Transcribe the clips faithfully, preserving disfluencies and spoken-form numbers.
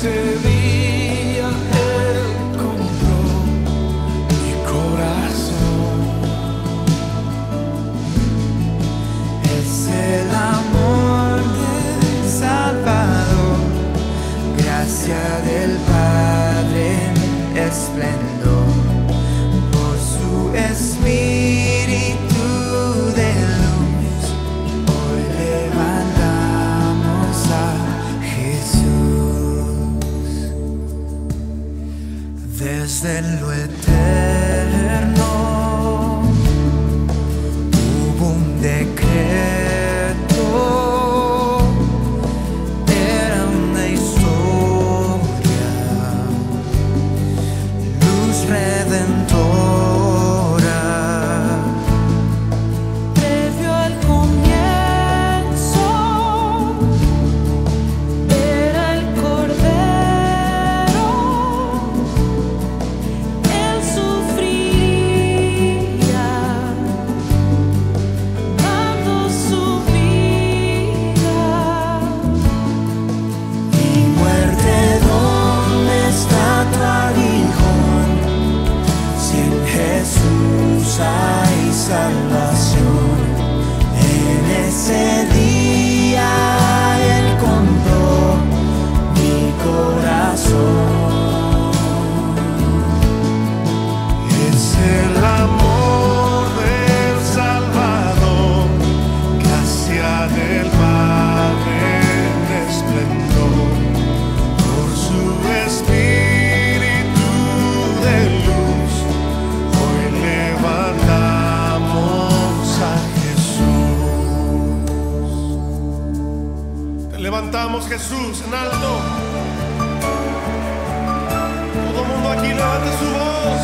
ese día Él compró mi corazón. Es el amor del Salvador, gracia del Padre en esplendor, por su Espíritu de luz. Hoy levantamos a Jesús. Desde lo eterno hubo un decreto, era una historia, luz redentora. Previo al comienzo era el Cordero, Él sufriría, dando su vida. Y muerte, ¿dónde está tu aguijón? Si en Jesús hay salvación. En ese día Él compró mi corazón. Es el amor del Salvador, gracia del Padre en esplendor, por su Espíritu de luz. Hoy levantamos a Jesús. Te levantamos, Jesús, en alto. Todo el mundo aquí levante su voz.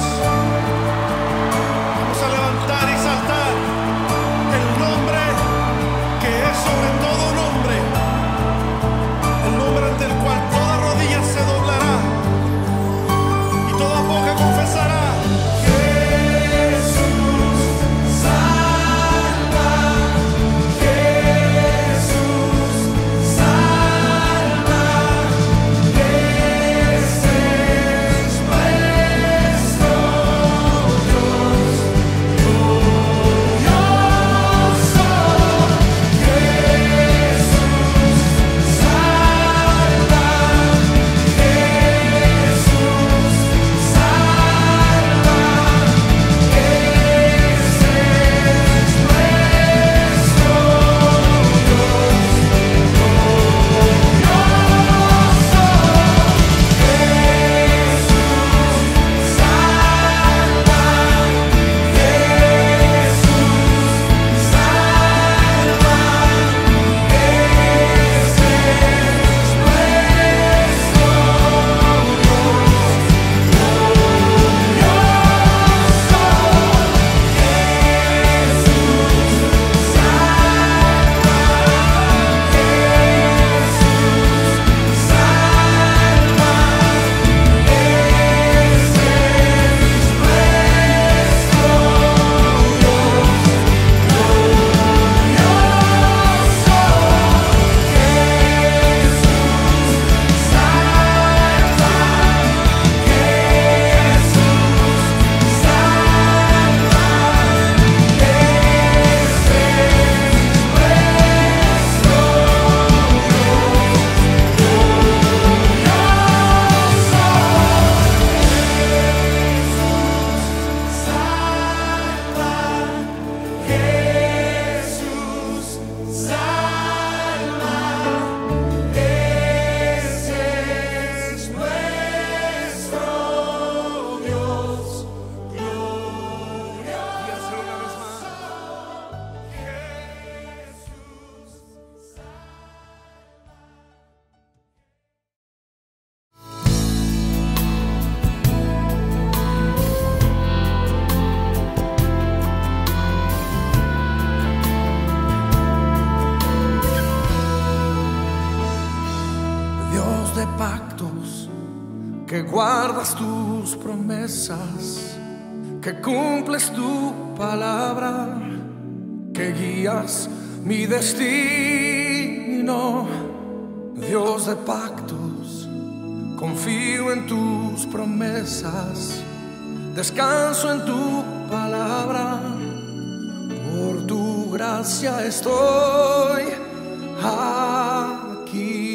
Vamos a levantar y exaltar el nombre que es sobre todo nombre, el nombre ante el cual toda rodilla se doblará y toda boca confesará: Jesús salva, Jesús salva, ese es nuestro Dios glorioso. Jesús salva, Jesús salva, ese es nuestro de pactos, que guardas tus promesas, que cumples tu palabra, que guías mi destino. Dios de pactos, confío en tus promesas, descanso en tu palabra, por tu gracia estoy aquí.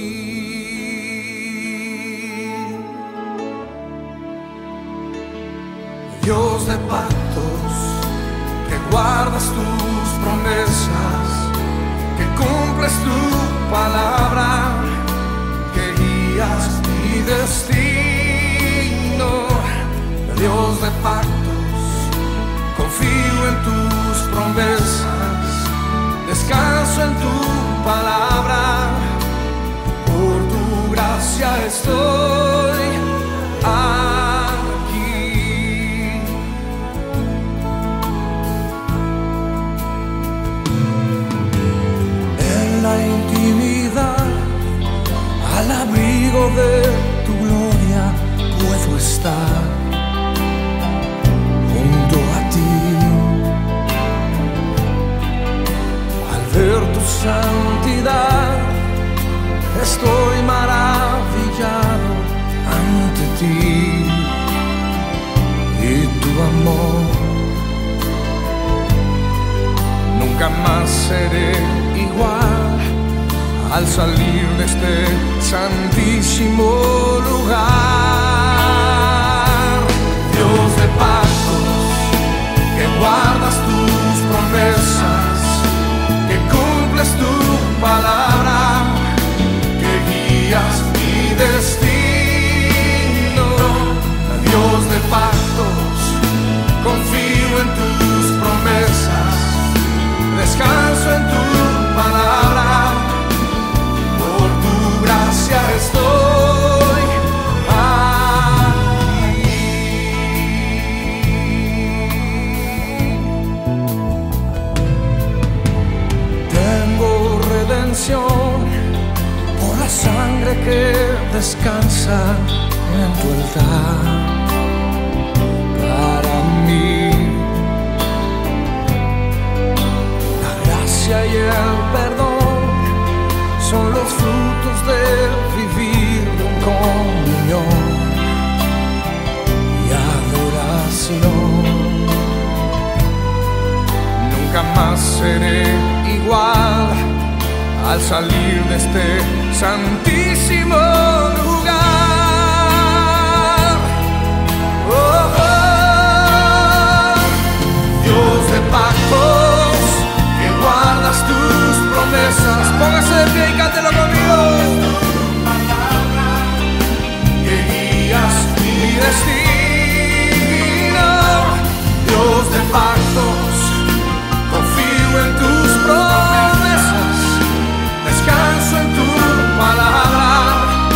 Dios de pactos, que guardas tus promesas, que cumples tu palabra, que guías mi destino. Dios de pactos, confío en tus promesas, descanso en tu palabra, por tu gracia estoy aquí. En la intimidad, al abrigo de tu gloria, puedo estar junto a ti. Al ver tu santidad, estoy maravillado ante ti y tu amor. Nunca más seré igual al salir de este santísimo lugar. Dios de pactos, que guardas tus promesas, que cumples tu palabra, que guías mi destino. Dios de pactos, confío en tus promesas, descanso en tu palabra, por tu gracia estoy aquí. Tengo redención por la sangre que descansa en tu altar para mí. Y el perdón son los frutos de vivir en comunión y adoración. Nunca más seré igual al salir de este santísimo lugar. Oh, oh. Dios de pactos, guardas tus promesas, póngase de pie y cántelo conmigo. Que guías mi destino. Dios de pactos, confío en tus promesas, descanso en tu palabra,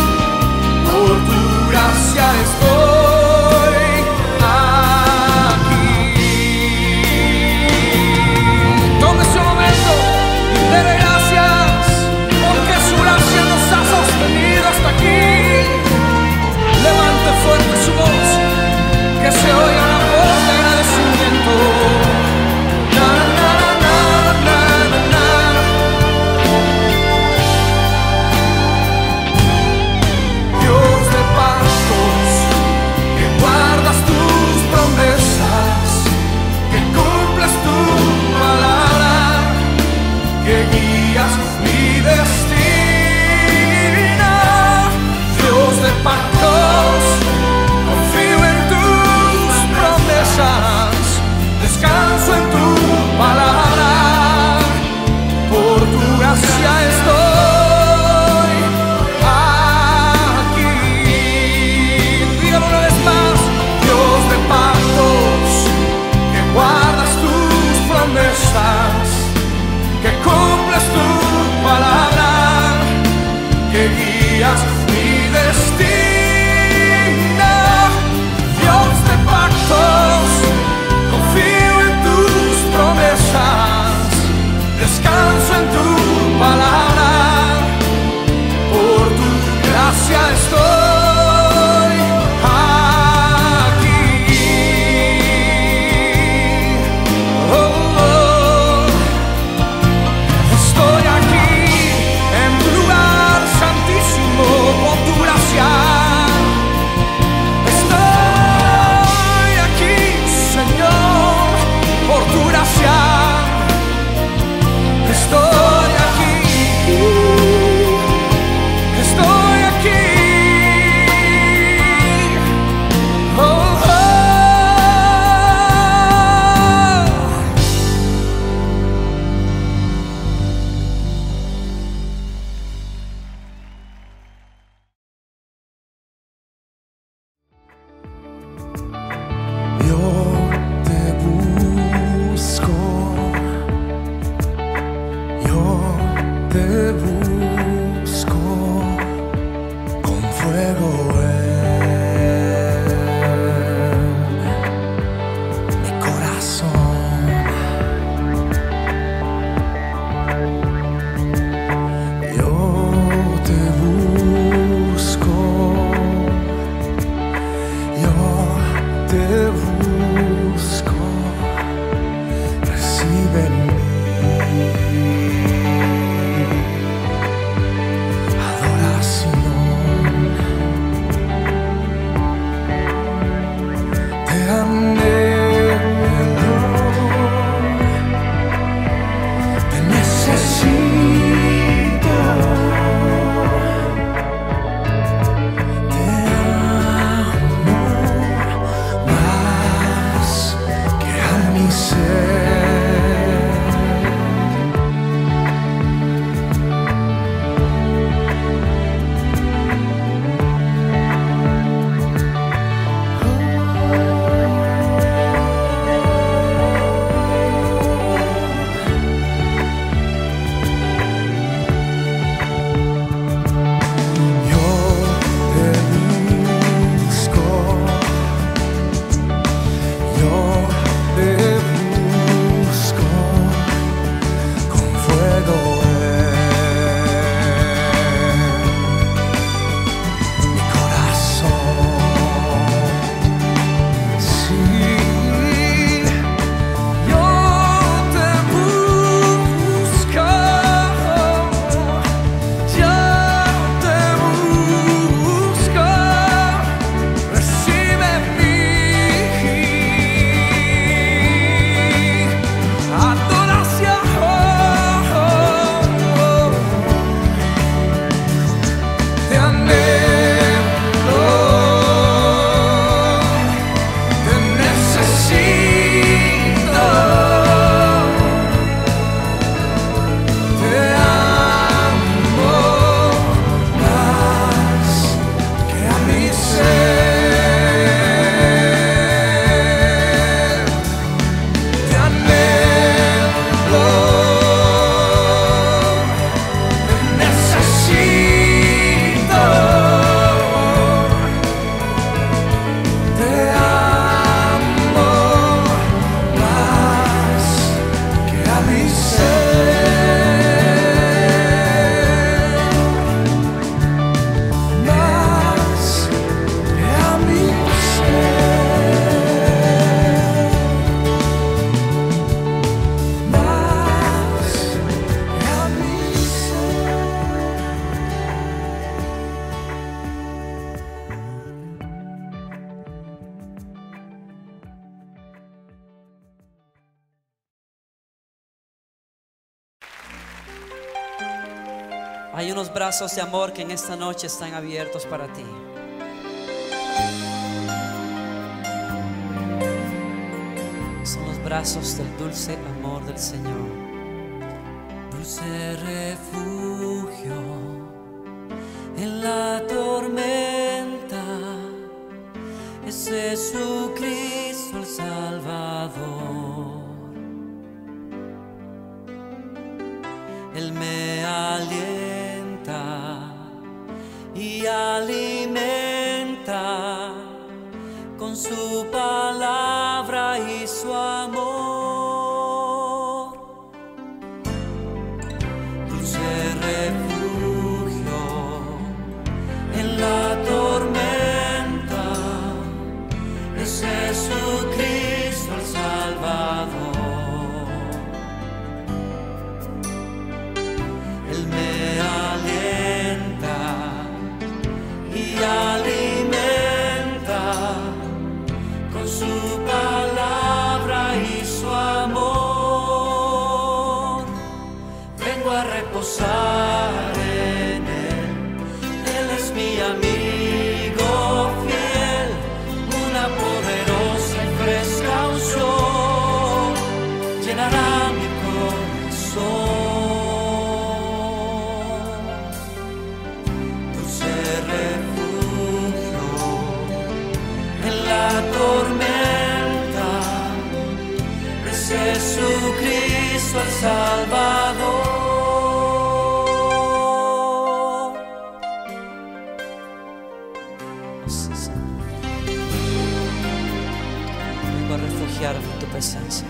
Hay unos brazos de amor que en esta noche están abiertos para ti. Son los brazos del dulce amor del Señor. Dulce refugio en la tormenta es Jesucristo el Salvador. Él me alienta y alimenta con su palabra y su amor. Dulce refugio en la tormenta es Jesucristo el Salvador. Él me alienta y alimenta con su palabra y su amor. Vengo a reposar en Él. Él es mi amigo fiel, una poderosa y fresca unción llenará mi corazón. Tormenta es Jesucristo el Salvador. Vengo a refugiarme en tu presencia.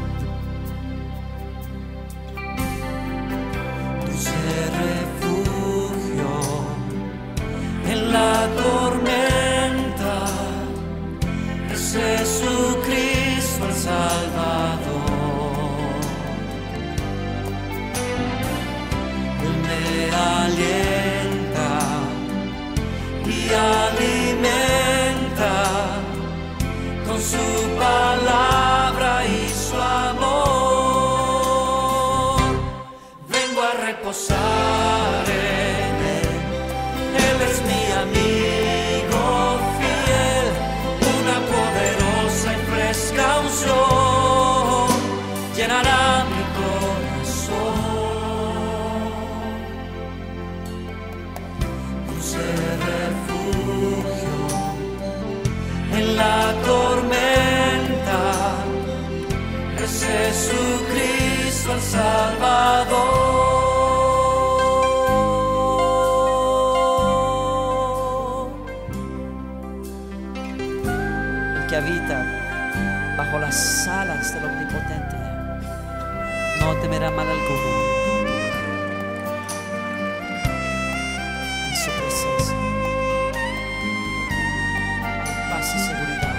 Dulce refugio en la tormenta es Jesucristo el Salvador. Él me alienta y alimenta con su palabra y su amor. Vengo a reposar en Él. Él es mi amigo fiel, una poderosa y fresca unción llenará mi corazón. Dulce refugio en la tormenta es Jesucristo el Salvador. El que habita bajo las alas del Omnipotente no temerá mal alguno. En su presencia hay paz y seguridad.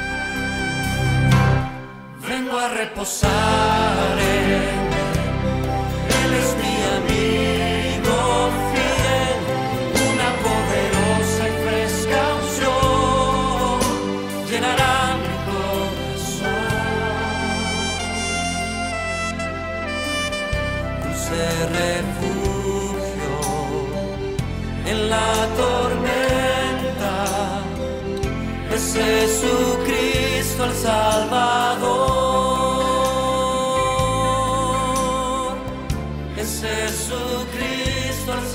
Vengo a reposar en Él. Él es mi amigo fiel, una poderosa y fresca unción llenará mi corazón. Dulce refugio en la tormenta es Jesucristo el Salvador. Es Jesucristo el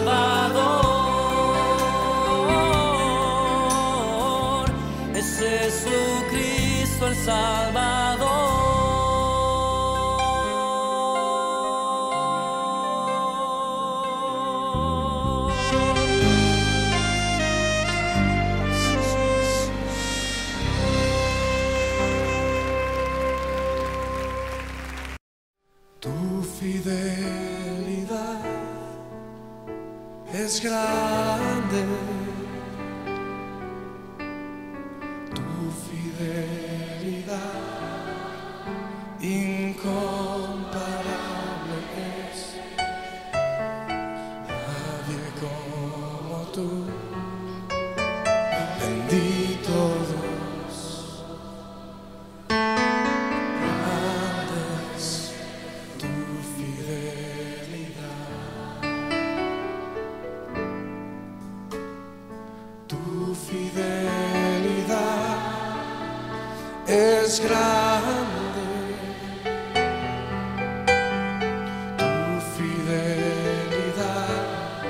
Salvador. Es Jesucristo el Salvador. Tu fidelidad es grande, tu fidelidad incomparable es. Nadie como tú, bendito Dios. Grande es tu fidelidad. es grande, tu fidelidad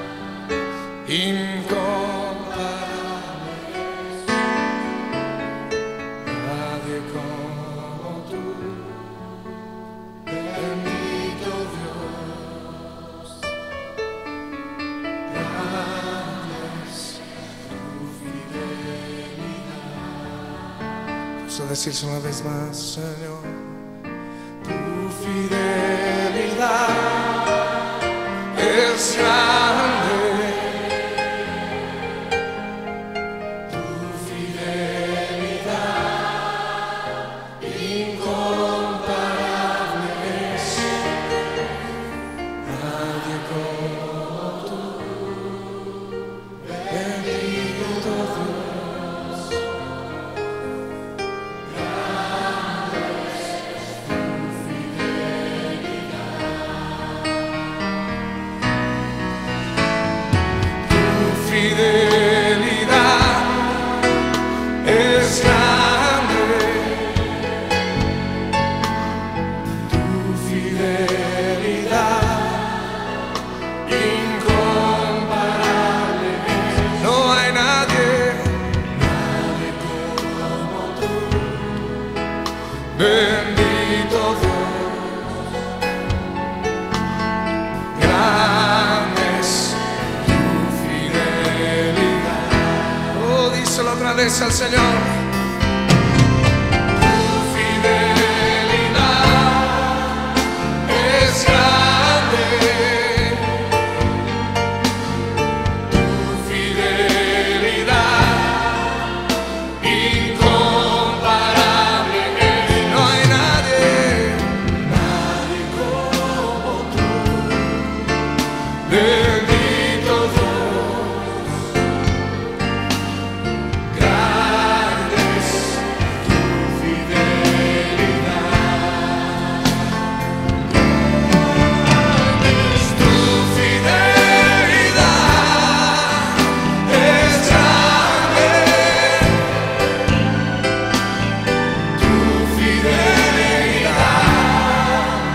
incomparable, nadie como tú, bendito Dios, grande es tu fidelidad. Vamos a decirse una vez más, Señor, tu fidelidad es grande, tu fidelidad incomparable es, nadie como tú, bendito Dios, grande es tu fidelidad. Tu fidelidad es grande, tu fidelidad incomparable es. No hay nadie, nadie como tú, bendito Dios, grande es tu fidelidad. Oh, díselo otra vez al Señor. Tu fidelidad es grande, tu fidelidad incomparable es. No hay nadie, nadie como tú, bendito Dios, grande es tu fidelidad. Grande es tu fidelidad, es grande, tu fidelidad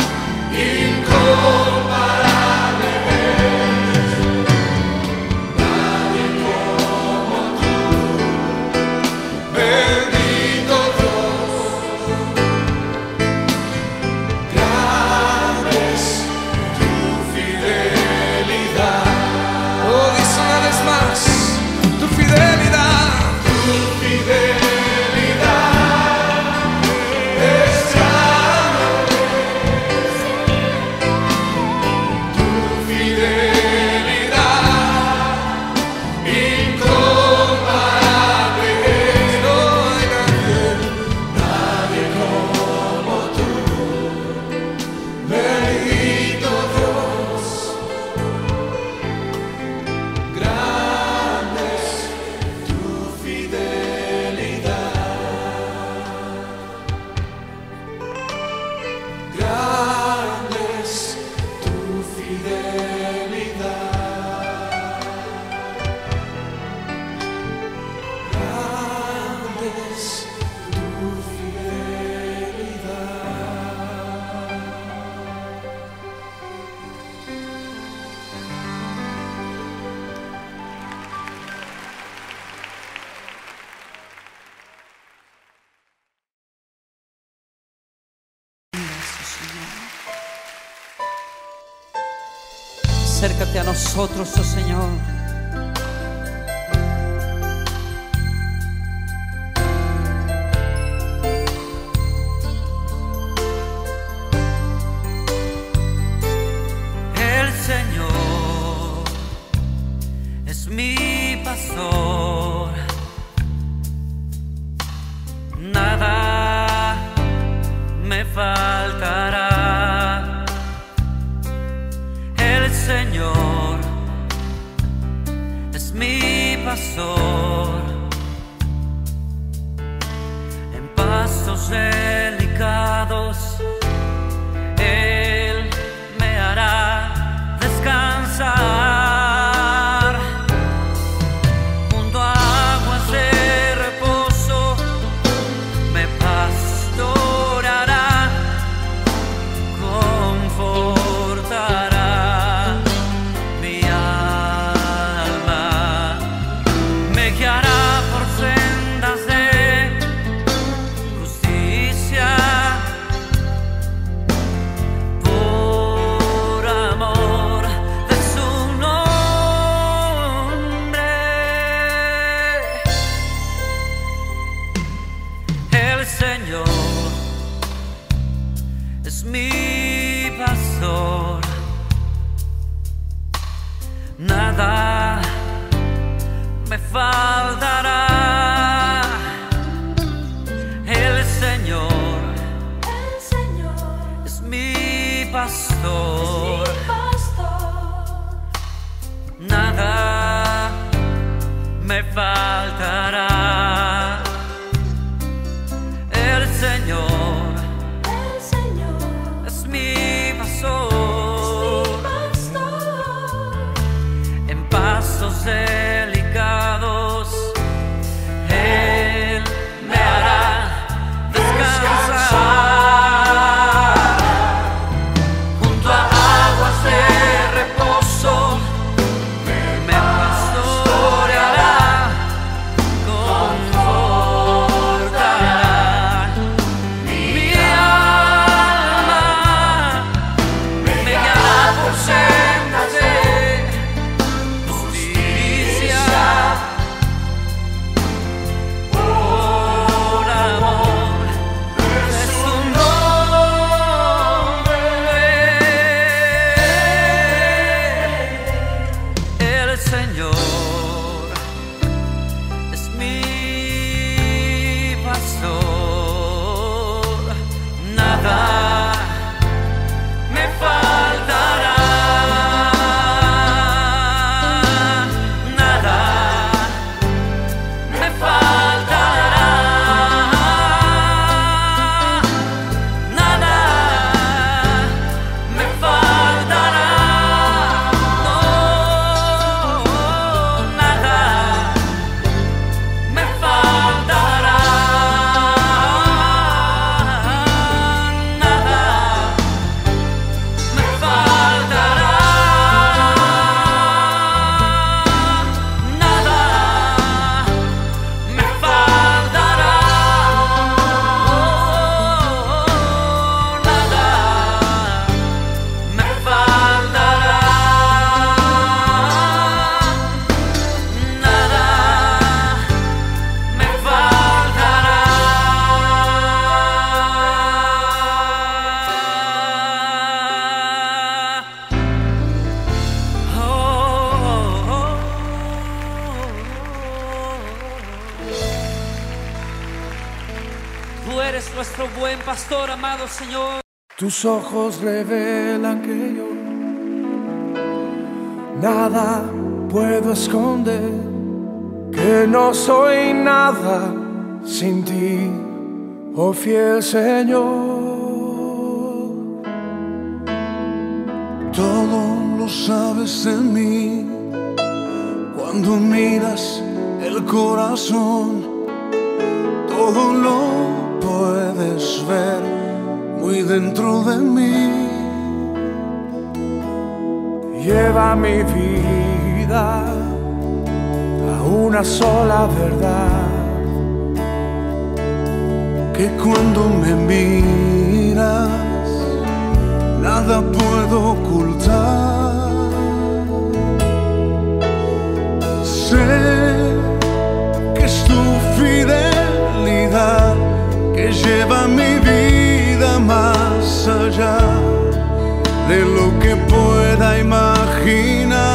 incomparable es. Nadie como tú, bendito Dios, grande es tu fidelidad. Oh, dice una vez más, tu fidelidad, tu fidelidad es grande, tu fidelidad incomparable es. No hay nadie, nadie como tú, bendito Dios, grande es tu fidelidad, grande es tu fidelidad, grande es tu fidelidad. Acércate a nosotros, oh Señor. El Señor es mi pastor, nada me faltará. El Señor es mi pastor, en pastos delicados Él me hará descansar. Junto a aguas de reposo me pastoreará. pastor. Nada me faltará. El Señor, El Señor es mi es pastor. mi pastor. En pasos delicados Él me hará descansar. Junto a aguas de reposo me pastoreará, confortará mi alma, me guiará por sendas de justicia, por amor de su nombre. El Señor es mi pastor, nada me faltará, nada me faltará, nada me faltará, no, nada me faltará, nada me faltará, nada me faltará, oh, nada me faltará, nada me faltará. Tú eres nuestro buen pastor, amado Señor. Tus ojos revelan que yo nada puedo esconder, que no soy nada sin ti, oh fiel Señor. Todo lo sabes de mí cuando miras el corazón. Todo lo puedes ver muy dentro de mí. Lleva mi vida a una sola verdad, Que cuando me miras nada puedo ocultar. Sé que es tu fidelidad que lleva mi vida más allá de lo que pueda imaginar.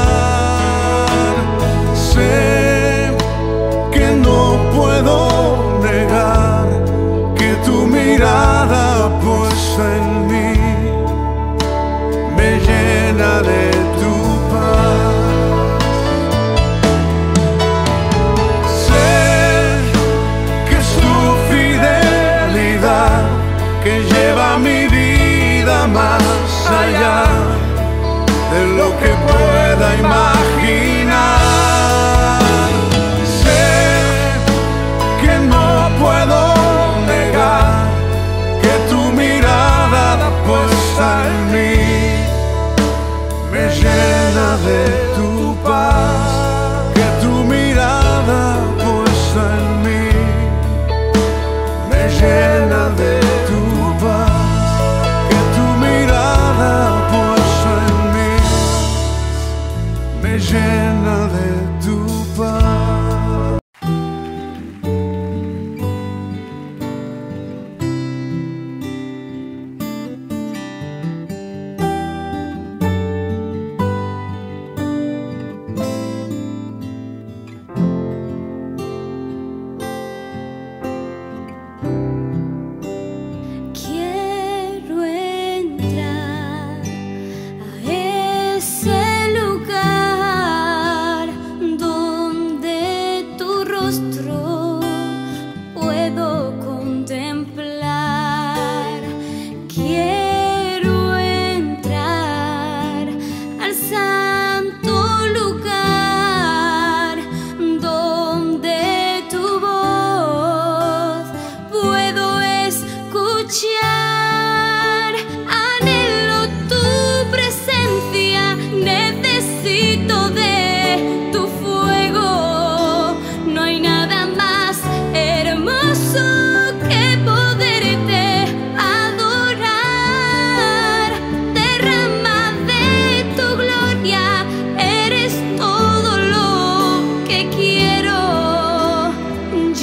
Sé que no puedo negar que tu mirada puesta en mí me llena de tu paz. Sé que es tu fidelidad que lleva mi vida más allá de lo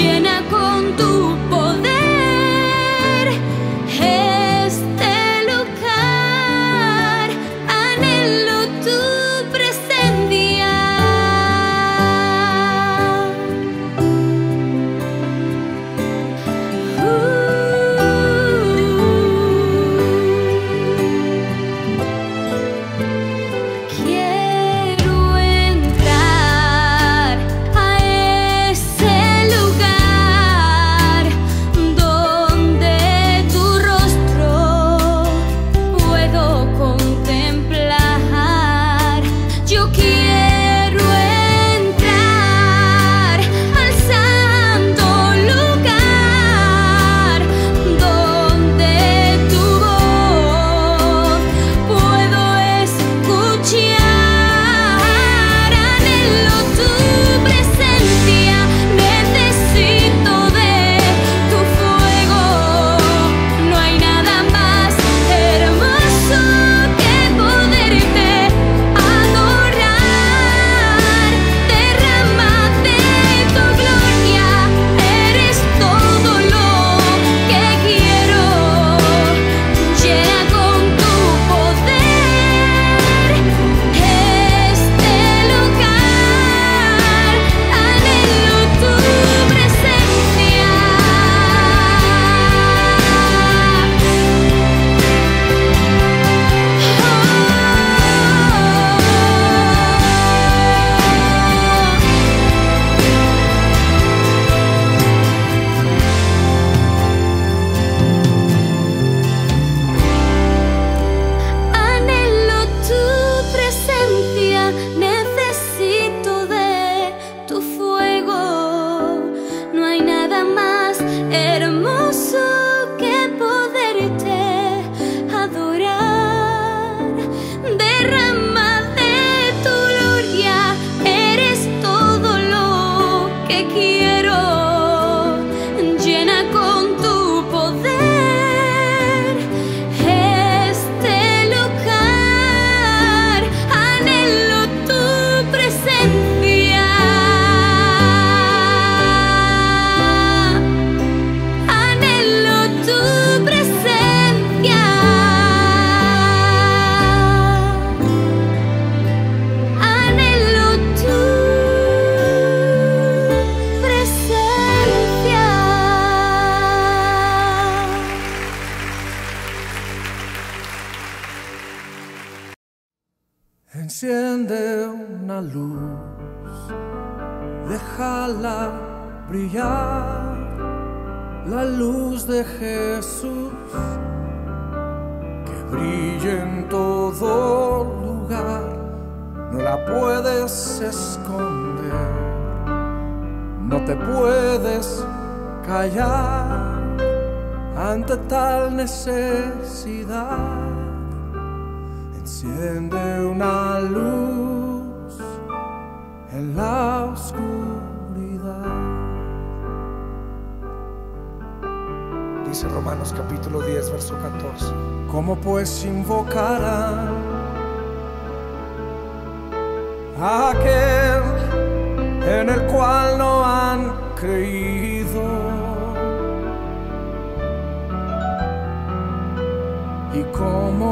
llena con tu poder este lugar. Anhelo tu presencia. Quiero entrar a ese lugar donde tu rostro puedo contemplar. Yo quiero entrar al santo lugar donde tu voz puedo escuchar. Anhelo tu presencia, necesito de tu fuego. No hay nada más hermoso que poderte adorar. Derrama de tu gloria, eres todo lo que quiero. Llena con tu poder este lugar. Anhelo tu presencia. Anhelo tu presencia, necesito de tu fuego. No hay nada más hermoso que poderte adorar. Derrama de tu gloria, eres todo lo que quiero. Llena con tu poder este lugar. Anhelo tu presencia. Anhelo tu presencia. Anhelo tu presencia. Enciende una luz, déjala brillar, la luz de Jesús, que brille en todo lugar, no la puedes esconder, no te puedes callar ante tal necesidad. Enciende una luz en la oscuridad. Dice Romanos capítulo diez, verso catorce. ¿Cómo pues invocarán a aquel en el cual no han creído? ¿Y cómo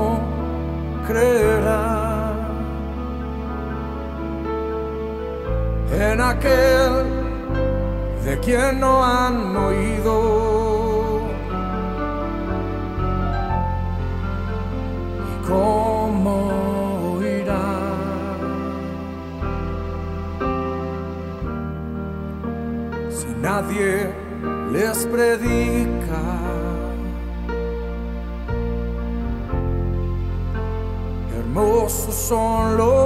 creerán en aquel de quien no han oído? ¿Y cómo oirán si nadie les predica? Hermosos son los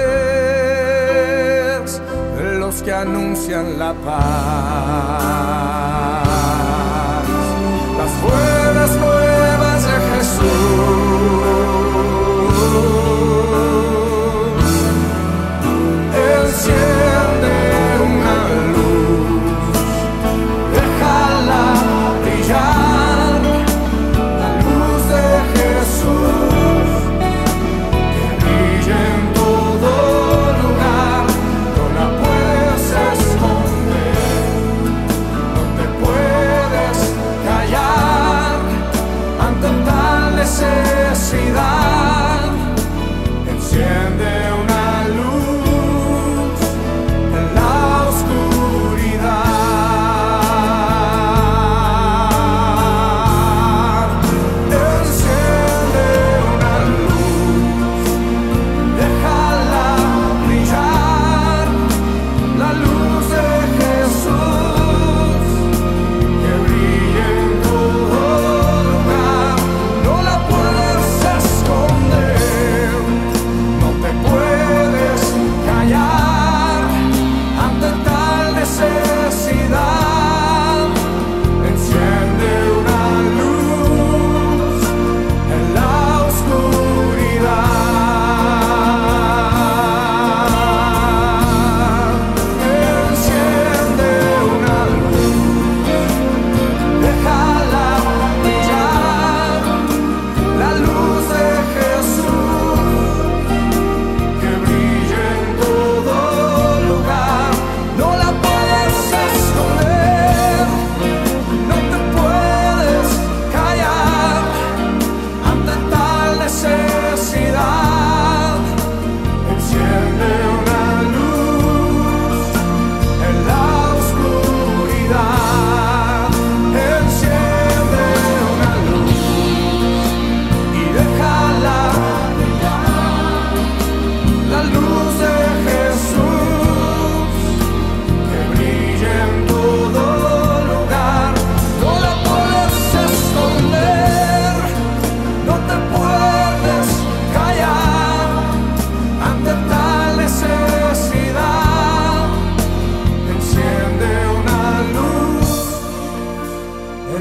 pies de los que anuncian la paz, las buenas nuevas de Jesús. Enciende una luz, déjala brillar, la luz de Jesús. En todo lugar, no la puedes esconder.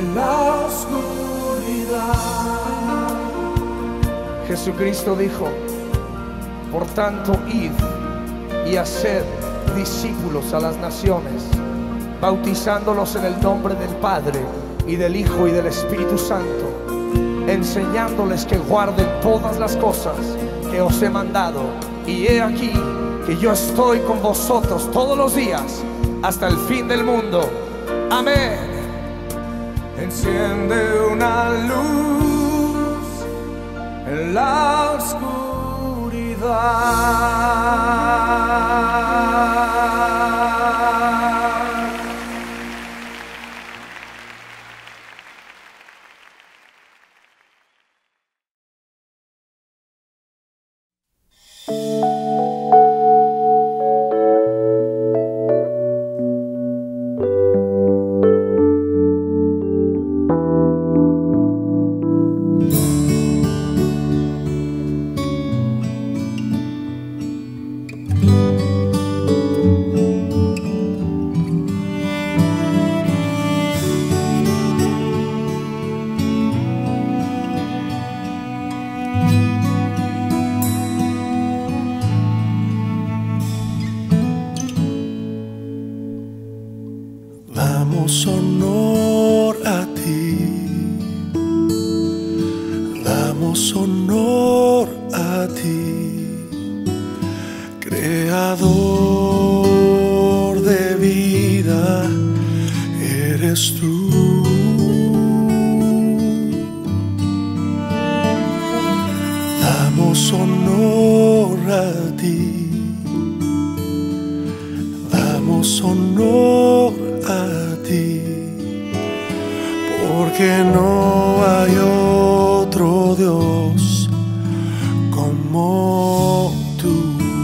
en la oscuridad. Jesucristo dijo: por tanto, id y haced discípulos a las naciones, bautizándolos en el nombre del Padre y del Hijo y del Espíritu Santo, enseñándoles que guarden todas las cosas que os he mandado. Y he aquí que yo estoy con vosotros todos los días hasta el fin del mundo. Amén. Enciende una luz en la oscuridad. Damos honor a ti, damos honor a ti, creador de vida, eres tú. Damos honor a ti, damos honor a ti, porque no hay otro Dios como tú.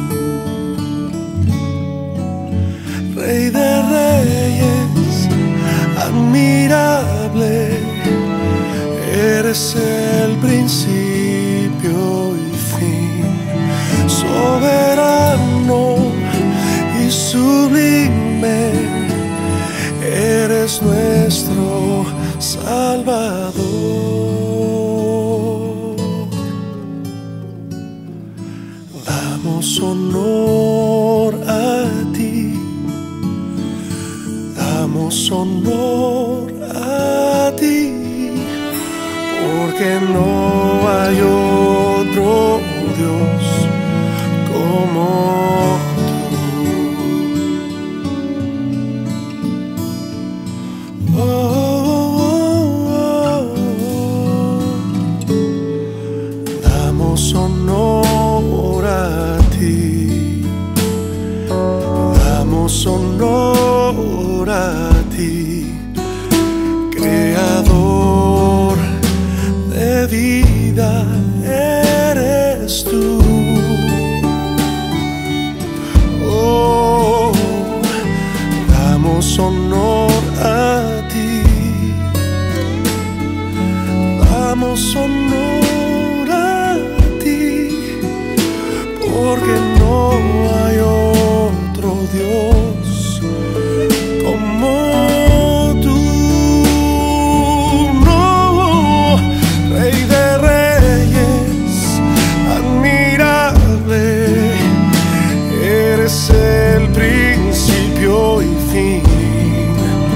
Rey de reyes, admirable, eres el principio y fin, soberano y sublime, eres nuestro Salvador. Damos honor a ti, damos honor a ti, porque no hay otro Dios como tú. Oh, oh, oh, oh. Damos honor a ti, damos honor a ti, creador de vida, eres tú. Oh, damos honor a ti, damos honor a ti, porque no hay otro Dios como tú. No, Rey de reyes, admirable, eres el principio y fin,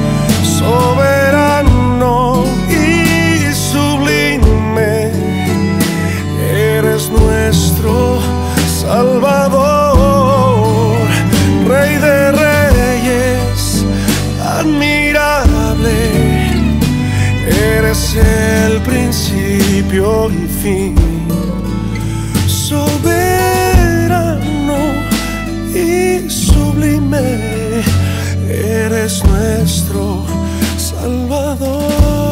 soberano y sublime, eres nuestro Salvador. Rey de reyes, admirable, eres el principio y fin, soberano y sublime, eres nuestro Salvador.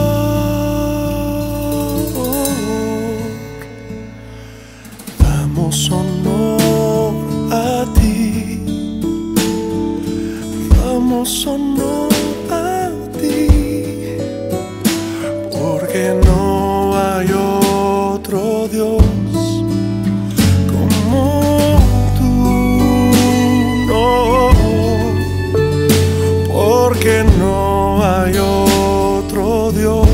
Damos honor a ti, damos honor a ti, porque no hay otro Dios.